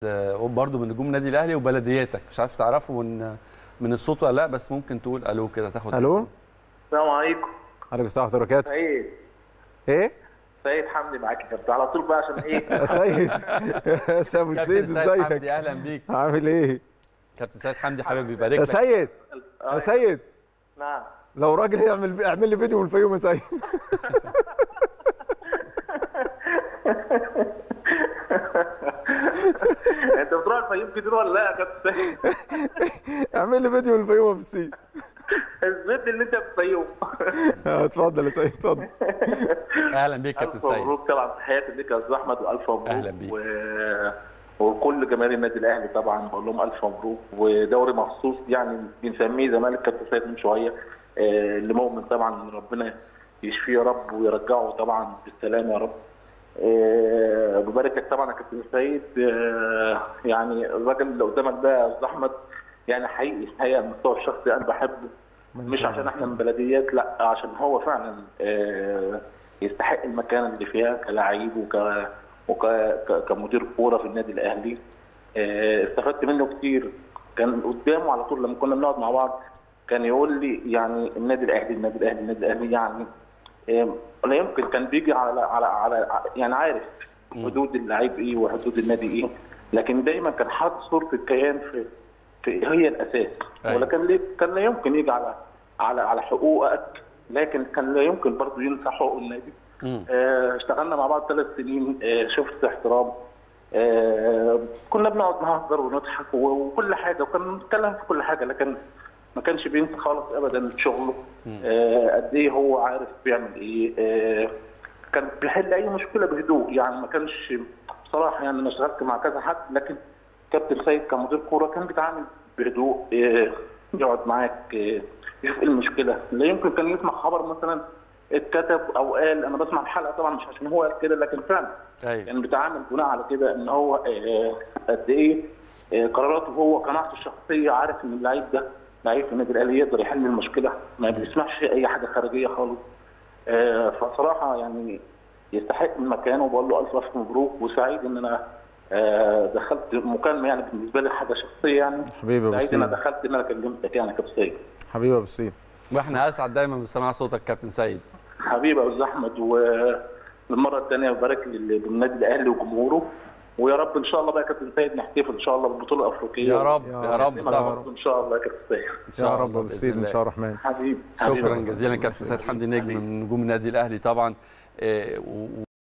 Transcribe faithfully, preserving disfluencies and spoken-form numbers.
برضو من نجوم النادي الاهلي وبلدياتك، مش عارف تعرفه من من الصوت ولا لا، بس ممكن تقول الو كده تاخد. الو. السلام عليكم. عليكم السلام ورحمه الله وبركاته. سيد. ايه؟ سيد حمدي معاك يا كابتن على طول بقى عشان ايه؟ يا سيد يا ابو السيد ازيك؟ حمدي اهلا بيك. عامل ايه؟ كابتن سيد حمدي حابب يبارك لك. يا سيد يا سيد. نعم. لو راجل يعمل اعمل لي فيديو من الفيوم يا سيد. انت بتروح الفيوم كتير ولا لا يا كابتن سيد؟ اعمل لي فيديو من الفيوم يا السيد. اثبت لي ان انت في الفيوم. اتفضل يا سيد اتفضل. اهلا بيك كابتن سيد. الف مبروك طبعا، تحياتي ليك يا استاذ احمد والف مبروك. اهلا بيك. و... وكل جماهير النادي الاهلي طبعا بقول لهم الف مبروك، ودوري مخصوص يعني بنسميه زمالك كابتن سيد من شويه، اللي مؤمن طبعا ان ربنا يشفيه يا رب ويرجعه طبعا بالسلامه يا رب. أه ببارك لك طبعا يا كابتن سيد. أه يعني الراجل اللي قدامك ده يا استاذ احمد يعني حقيقي حقيقي على المستوى الشخصي انا بحبه، مش عشان احنا من بلديات، لا عشان هو فعلا أه يستحق المكان اللي فيها كلاعب وك وكمدير كوره في النادي الاهلي. أه استفدت منه كتير، كان قدامه على طول لما كنا بنقعد مع بعض كان يقول لي يعني النادي الاهلي النادي الاهلي النادي الاهلي يعني لا يمكن كان بيجي على على على يعني عارف حدود اللعيب ايه وحدود النادي ايه، لكن دايما كان حاطط صوره الكيان في, في هي الاساس. أيوة. ولكن ليه كان لا يمكن يجي على على على حقوقك، لكن كان لا يمكن برضه ينسى حقوق النادي. آه اشتغلنا مع بعض ثلاث سنين، آه شفت احترام، آه كنا بنقعد نهزر ونضحك وكل حاجه، وكنا بنتكلم في كل حاجه، لكن ما كانش بينسى خالص ابدا شغله. آه قد ايه هو عارف بيعمل ايه. آه كان بيحل اي مشكله بهدوء، يعني ما كانش بصراحه يعني انا اشتغلت مع كذا حد، لكن كابتن سيد كمدير كوره كان بيتعامل بهدوء. آه يقعد معاك آه يشوف ايه المشكله، لا يمكن كان يسمع خبر مثلا اتكتب او قال، انا بسمع الحلقه طبعا مش عشان هو قال كده، لكن فعلا كان يعني بيتعامل بناء على كده ان هو آه قد ايه آه قراراته هو قناعته الشخصيه، عارف ان اللعيب ده لعيب في النادي الاهلي يقدر يحل المشكله، ما بيسمعش اي حاجه خارجيه خالص. آه فصراحه يعني يستحق المكان، وبقول له الف الف مبروك، وسعيد ان انا آه دخلت مكالمه يعني بالنسبه لي حاجه شخصيه يعني. حبيبي ابو سعيد ان سيد. انا دخلت ان انا كلمتك يعني كابتن سيد. حبيبي ابو سيد. واحنا اسعد دايما بسماع صوتك كابتن سيد. حبيبي يا استاذ احمد، والمره الثانيه ببارك للنادي الاهلي وجمهوره، ويا رب ان شاء الله بقى يا كابتن سيد نحتفل ان شاء الله بالبطوله الافريقيه. يا رب يا رب طبعا ان شاء الله يا كابتن سيد. يا رب ابو سيد ان شاء الله الرحمن. حبيبي شكرا جزيلا كابتن سيد حمدي نجم من نجوم النادي الاهلي طبعا.